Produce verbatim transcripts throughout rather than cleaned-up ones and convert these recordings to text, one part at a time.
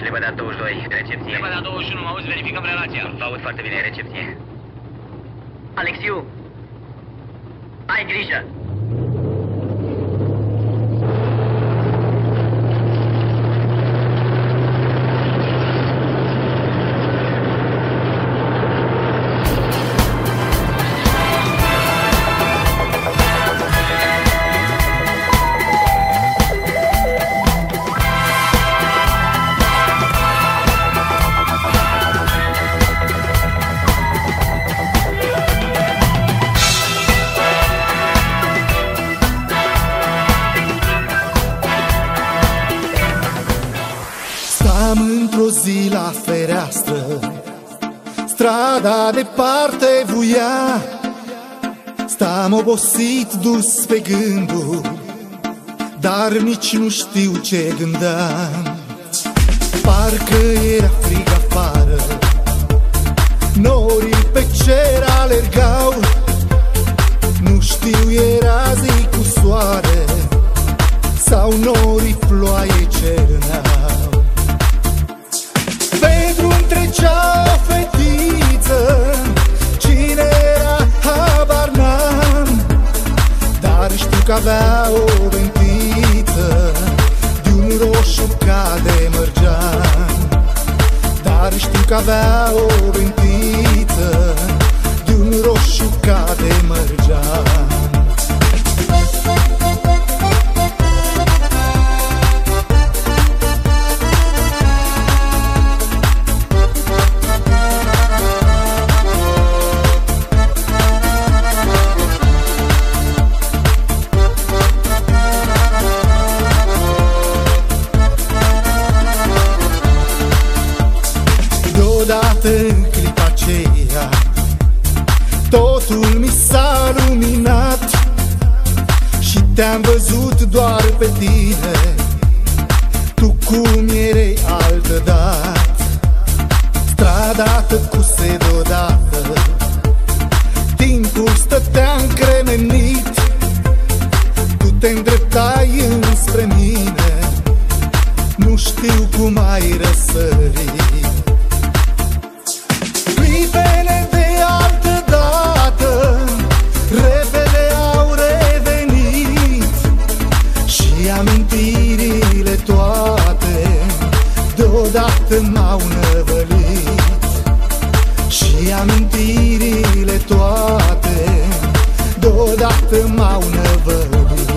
Lepădat douăzeci și doi, recepție. Lepădat douăzeci și unu, mă auzi, verificăm relația. Vă aud foarte bine, recepție. Alexiu, ai grijă! Stăm într-o zi la fereastră, strada departe vuia. Stăm obosit, dus pe gânduri, dar nici nu știu ce gândeam. Parcă era frig afară, norii pe cer alergau. Nu știu, era zi cu soare sau norii ploaie cerneau. Pe drum trecea o fetiță, cine era habar n-am, dar știu că avea o ventiță de-un roșu ca de mărgean. Dar știu că avea o ventiță de-un roșu ca de mărgean. Deodată în clipa aceea totul mi s-a luminat și te-am văzut doar pe tine, tu cum erei altădat. Strada tăcuse deodată, timpul stătea încremenit, tu te îndreptai înspre mine, nu știu cum ai răsărit. Clipele de altă dată repede au revenit și amintirile toate deodată m-au năvălit. Și amintirile toate deodată m-au năvălit.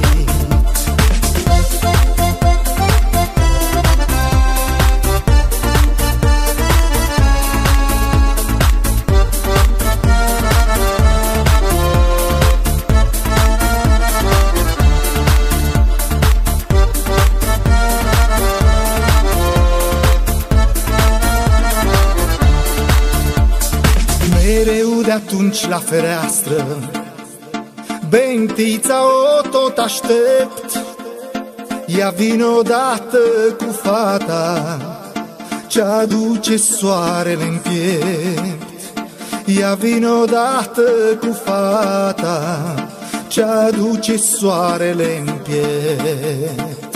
Mereu de atunci la fereastră Bentița o tot aștept. Ea vine odată cu fata ce aduce soarele-n piept. Ea vine odată cu fata ce aduce soarele-n piept.